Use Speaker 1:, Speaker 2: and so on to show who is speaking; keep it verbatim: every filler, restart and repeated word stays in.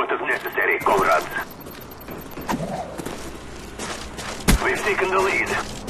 Speaker 1: support is necessary, comrades. We've taken the lead.